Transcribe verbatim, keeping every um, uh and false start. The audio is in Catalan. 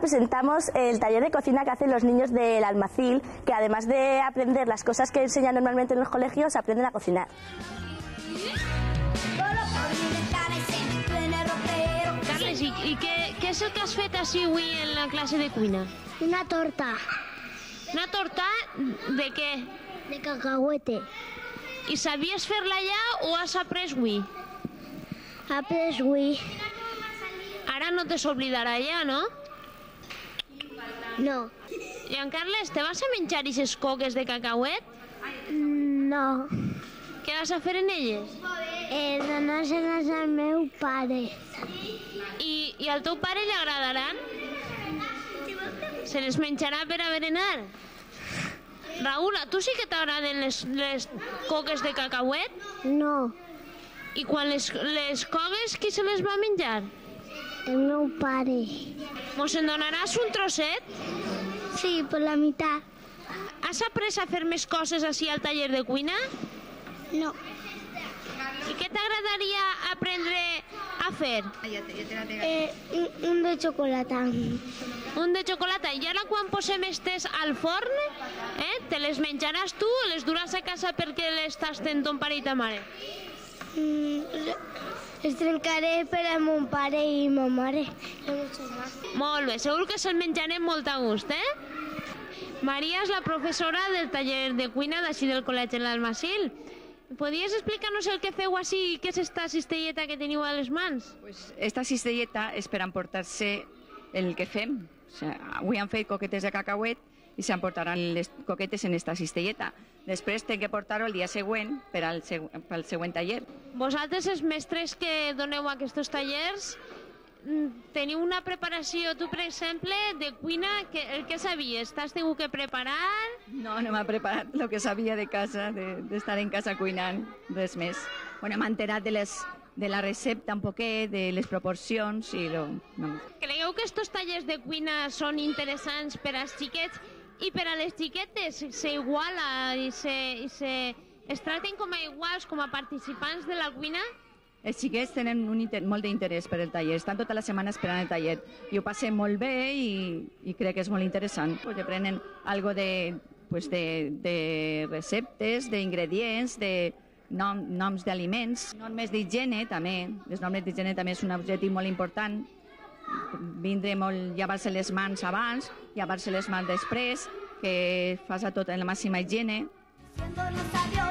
presentamos el taller de cocina que hacen los niños del Almacil, que además de aprender las cosas que enseñan normalmente en los colegios, aprenden a cocinar. Carles, i, i què, què és el que has fet així avui en la classe de cuina? Una torta. Una torta de què? De cacahuete. I sabies fer-la ja o has après avui? Après avui. Ara no te s'oblidarà ja, no? No. I en Carles, te vas a menjar aquestes coques de cacauet? No. Què vas a fer en elles? Eh, donar-se-les al meu pare. I, I al teu pare li agradaran? Se les menjarà per a berenar? Raül, a tu sí que t'agraden les, les coques de cacauet? No. I quan les, les cogues, qui se les va menjar? El meu pare. Mos en donaràs un trosset? Sí, per la meitat. Has après a fer més coses així al taller de cuina? No. I què t'agradaria aprendre a fer? Eh, un, un de xocolata. Un de xocolata. I ara quan posem estes al forn, eh, te les menjaràs tu o les duràs a casa perquè les tasten ton pare i ta mare? Mm, les trencaré per a mon pare i ma mare. Molt bé, segur que se'l menjarem molt a gust, eh? Maria és la professora del taller de cuina d'ací del col·legi de l'Almacil. ¿Podrías explicar-nos el que feu així, què és esta cistelleta que teniu a les mans? Pues esta cistelleta és per emportar-se el que fem. O sea, avui han fet coquetes de cacauet i s'emportaran les coquetes en esta cistelleta. Després té que portar-ho el dia següent per al seg pel següent taller. Vosaltres, els mestres que doneu aquests tallers, teniu una preparació, tu per exemple, de cuina, que, el que sabies? T'has tingut que preparar? No, no m'ha preparat el que sabia de casa, d'estar de, en casa cuinant, res més. Bueno, m'ha enterat de, les, de la recepta un poquet, de les proporcions i... Lo, no. Creieu que estos tallers de cuina són interessants per als xiquets i per a les xiquetes? S'iguala i, se, i se, es tracten com a iguals, com a participants de la cuina? Els xiquets tenen un inter molt d'interès per el taller, estan tota la setmana esperant el taller i ho passen molt bé i, i crec que és molt interessant. Pues aprenen algo de, pues de, de receptes, d'ingredients, de nom, noms d'aliments, normes d'higiene també. Les normes d'higiene també és un objectiu molt important. Vindre molt, llevar-se les mans abans, llevar-se les mans després, que fas a tot en la màxima higiene.